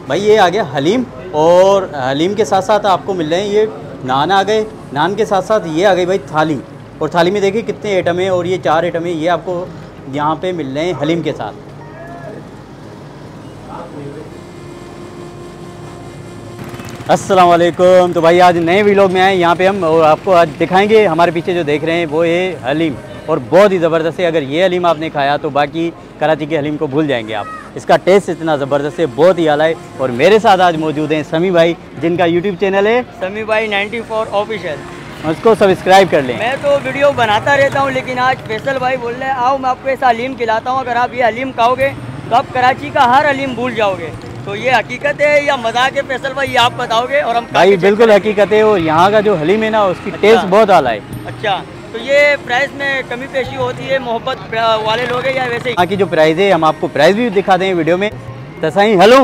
भाई ये आ गया हलीम, और हलीम के साथ साथ आपको मिल रहे हैं ये नान आ गए, नान के साथ साथ ये आ गई भाई थाली, और थाली में देखिए कितने आइटम है, और ये 4 आइटम है, ये आपको यहाँ पे मिल रहे हैं हलीम के साथ। अस्सलाम वालेकुम। तो भाई आज नए व्लॉग में आए यहाँ पे हम, और आपको आज दिखाएंगे, हमारे पीछे जो देख रहे हैं वो है हलीम, और बहुत ही ज़बरदस्त है। अगर ये हलीम आपने खाया तो बाकी कराची के हलीम को भूल जाएंगे आप। इसका टेस्ट इतना ज़बरदस्त है, बहुत ही आला है। और मेरे साथ आज मौजूद हैं समी भाई, जिनका यूट्यूब चैनल है समी भाई 94 ऑफिशियल। उसको सब्सक्राइब कर लें। मैं तो वीडियो बनाता रहता हूँ, लेकिन आज फैसल भाई बोल रहे हैं आओ मैं आपको ऐसा हलीम खिलाता हूँ, अगर आप ये हलीम खाओगे तो आप कराची का हर हलीम भूल जाओगे। तो ये हकीकत है या मजाक है फैसल भाई, ये आप बताओगे और हम भाई बिल्कुल हकीकत है, और यहाँ का जो हलीम है ना उसकी टेस्ट बहुत आला है। अच्छा, तो ये प्राइस में कमी पेशी होती है, मोहब्बत वाले लोग हैं या वैसे ही? यहाँ की जो प्राइस है, हम आपको प्राइस भी दिखा दें वीडियो में। तसाई हेलो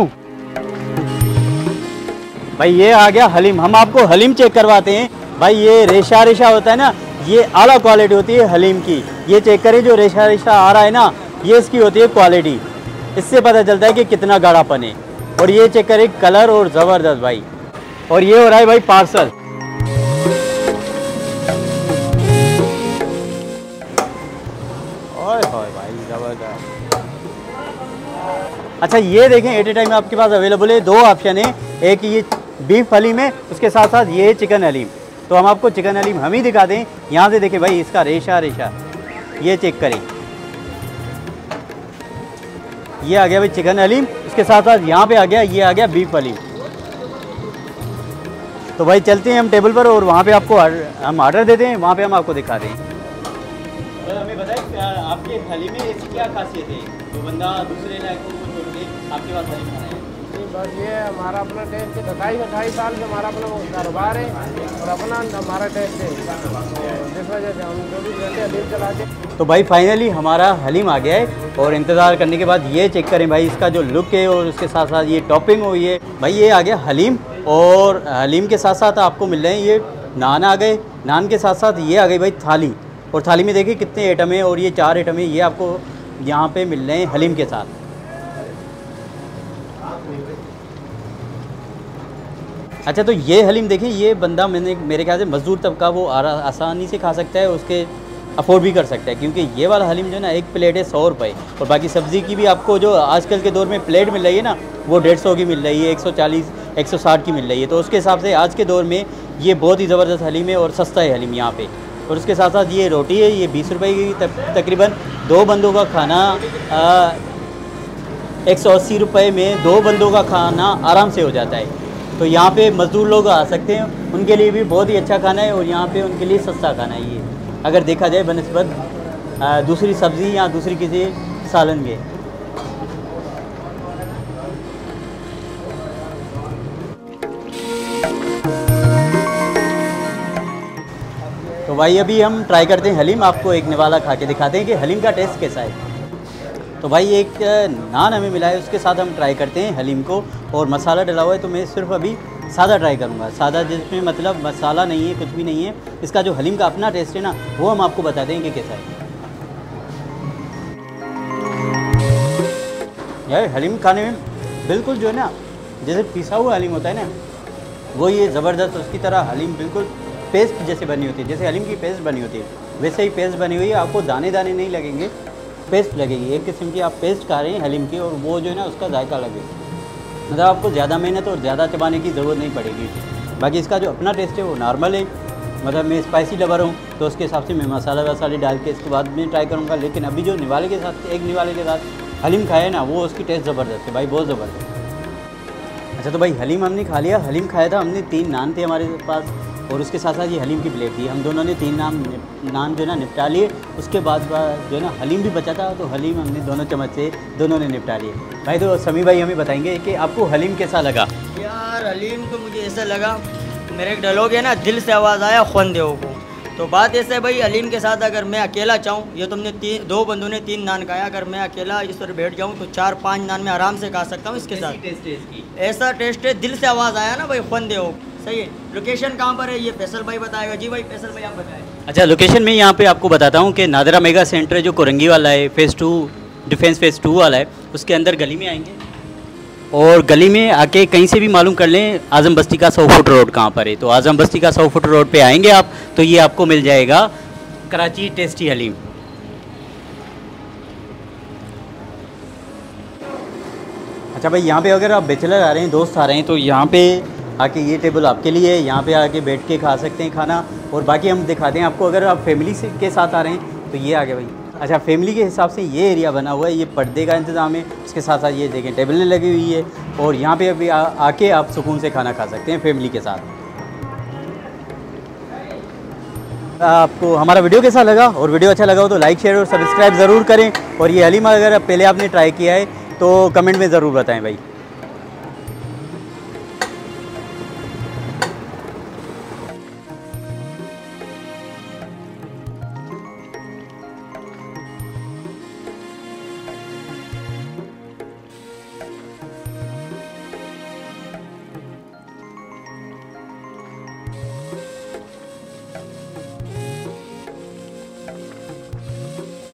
भाई, ये आ गया हलीम। हम आपको हलीम चेक करवाते हैं। भाई ये रेशा रेशा होता है ना, ये आला क्वालिटी होती है हलीम की। ये चेक करें, जो रेशा रेशा आ रहा है ना, ये इसकी होती है क्वालिटी। इससे पता चलता है कि कितना गाढ़ापन है। और ये चेक करें कलर, और ज़बरदस्त भाई। और ये हो रहा है भाई पार्सल। ओए होए भाई ज़बरदस्त। अच्छा ये देखें, एट ए टाइम आपके पास अवेलेबल है, 2 ऑप्शन है। एक ये बीफ हलीम है, उसके साथ साथ ये चिकन हलीम। तो हम आपको चिकन हलीम हम ही दिखा दें। यहाँ से देखें भाई, इसका रेशा रेशा ये चेक करें। ये आ गया भाई चिकन हलीम, उसके साथ साथ यहाँ पे आ गया, ये आ गया बीफ हलीम। तो भाई चलते हैं हम टेबल पर, और वहाँ पे आपको हम ऑर्डर देते हैं, वहाँ पे हम आपको दिखा दें। हमें बताएं आपके हलीम में ऐसी क्या खासियत है तो बंदा दूसरे इलाकों को छोड़ के आपके पास हलीम खाना है? बस ये हमारा अपना टेस्ट है, 28 साल से हमारा अपना कारोबार है, और अपना हमारा टेस्ट है, जिस वजह से हम 24 घंटे हलीम चलाते हैं। तो भाई फाइनली हमारा हलीम आ गया है, और इंतज़ार करने के बाद ये चेक करें भाई, इसका जो लुक है और उसके साथ साथ ये टॉपिंग हुई है। भाई ये आ गया हलीम, और हलीम के साथ साथ आपको मिल रहे हैं ये नान आ गए, नान के साथ साथ ये आ गई भाई थाली, और थाली में देखिए कितने आइटम है, और ये 4 आइटम है, ये आपको यहाँ पे मिल रहे हैं हलीम के साथ। अच्छा, तो ये हलीम देखें, ये बंदा मेरे ख्याल से मज़दूर तबका वो आसानी से खा सकता है, उसके अफोर्ड भी कर सकता है, क्योंकि ये वाला हलीम जो है ना, एक प्लेट है 100 रुपये, और बाकी सब्ज़ी की भी आपको जो आजकल के दौर में प्लेट मिल रही है ना, वो 150 की मिल रही है, 140 160 की मिल रही है। तो उसके हिसाब से आज के दौर में ये बहुत ही ज़बरदस्त हलीम है, और सस्ता है हलीम यहाँ पे। और उसके साथ साथ ये रोटी है, ये 20 रुपये की तकरीबन 2 बंदों का खाना 180 रुपये में 2 बंदों का खाना आराम से हो जाता है। तो यहाँ पे मज़दूर लोग आ सकते हैं, उनके लिए भी बहुत ही अच्छा खाना है, और यहाँ पे उनके लिए सस्ता खाना है ये, अगर देखा जाए बनिस्बत दूसरी सब्ज़ी या दूसरी किसी सालन के। तो भाई अभी हम ट्राई करते हैं हलीम, आपको एक निवाला खा के दिखाते हैं कि हलीम का टेस्ट कैसा है। तो भाई एक नान हमें मिला है, उसके साथ हम ट्राई करते हैं हलीम को, और मसाला डला हुआ है, तो मैं सिर्फ अभी सादा ट्राई करूँगा, सादा जिसमें मतलब मसाला नहीं है, कुछ भी नहीं है। इसका जो हलीम का अपना टेस्ट है ना, वो हम आपको बता दें कि कैसा है। यार हलीम खाने में बिल्कुल जो है ना, जैसे पिसा हुआ हलीम होता है ना, वो ये ज़बरदस्त उसकी तरह हलीम बिल्कुल पेस्ट जैसे बनी होती है, जैसे हलीम की पेस्ट बनी होती है वैसे ही पेस्ट बनी हुई है। आपको दाने दाने नहीं लगेंगे, पेस्ट लगेगी, एक किस्म की आप पेस्ट खा रहे हैं हलीम की, और वो जो है ना उसका जायका लगेगा। मतलब आपको ज़्यादा मेहनत और ज़्यादा चबाने की ज़रूरत नहीं पड़ेगी। बाकी इसका जो अपना टेस्ट है वो नॉर्मल है, मतलब मैं स्पाइसी लवर हूँ, तो उसके हिसाब से मैं मसाला वसाले डाल के इसके बाद में ट्राई करूँगा। लेकिन अभी जो निवाले के साथ, एक निवाले के साथ हलीम खाया है ना, वो उसकी टेस्ट ज़बरदस्त है भाई, बहुत ज़बरदस्त। अच्छा, तो भाई हलीम हमने खा लिया, हलीम खाया था हमने, 3 नान थे हमारे पास, और उसके साथ साथ ये हलीम की प्लेट थी। हम दोनों ने 3 नान जो है ना निपटा लिए। उसके बाद जो है ना हलीम भी बचा था, तो हलीम हमने दोनों चम्मच से दोनों ने निपटा लिए। भाई तो समी भाई हमें बताएंगे कि आपको हलीम कैसा लगा? यार हलीम तो मुझे ऐसा लगा, मेरे एक डायलॉग है ना, दिल से आवाज़ आया ख़ुन दे को। तो बात ऐसे है भाई, हलीम के साथ अगर मैं अकेला चाहूँ, ये तुमने 2 बंदों ने 3 नान खाया, अगर मैं अकेला इस पर बैठ जाऊँ तो 4-5 नान में आराम से खा सकता हूँ इसके साथ। टेस्ट है इसकी, ऐसा टेस्ट है, दिल से आवाज़ आया ना भाई, ख़ुन दे हो। सही है। लोकेशन कहाँ पर है ये फैसल भाई बताएगा। जी भाई फैसल भाई आप बताएं। अच्छा, लोकेशन में यहाँ पे आपको बताता हूँ कि नादरा मेगा सेंटर जो कोरंगी वाला है, फेज़ 2 डिफेंस फेज़ 2 वाला है, उसके अंदर गली में आएंगे, और गली में आके कहीं से भी मालूम कर लें आज़म बस्ती का 100 फुट रोड कहाँ पर है। तो आज़म बस्ती का 100 फुट रोड पे आएंगे आप तो ये आपको मिल जाएगा कराची टेस्टी हलीम। अच्छा भाई, यहाँ पे अगर आप बैचलर आ रहे हैं, दोस्त आ रहे हैं, तो यहाँ पे आके ये टेबल आपके लिए है, यहाँ पे आके बैठ के खा सकते हैं खाना। और बाकी हम दिखाते हैं आपको, अगर आप फैमिली से के साथ आ रहे हैं तो ये आगे भाई। अच्छा, फैमिली के हिसाब से ये एरिया बना हुआ है, ये पर्दे का इंतज़ाम है, उसके साथ साथ ये देखें टेबलें लगी हुई है और यहाँ पे अभी आके आप सुकून से खाना खा सकते हैं फैमिली के साथ। आपको हमारा वीडियो कैसा लगा, और वीडियो अच्छा लगा हो तो लाइक शेयर और सब्सक्राइब ज़रूर करें। और ये हलीम अगर पहले आपने ट्राई किया है तो कमेंट में ज़रूर बताएं भाई।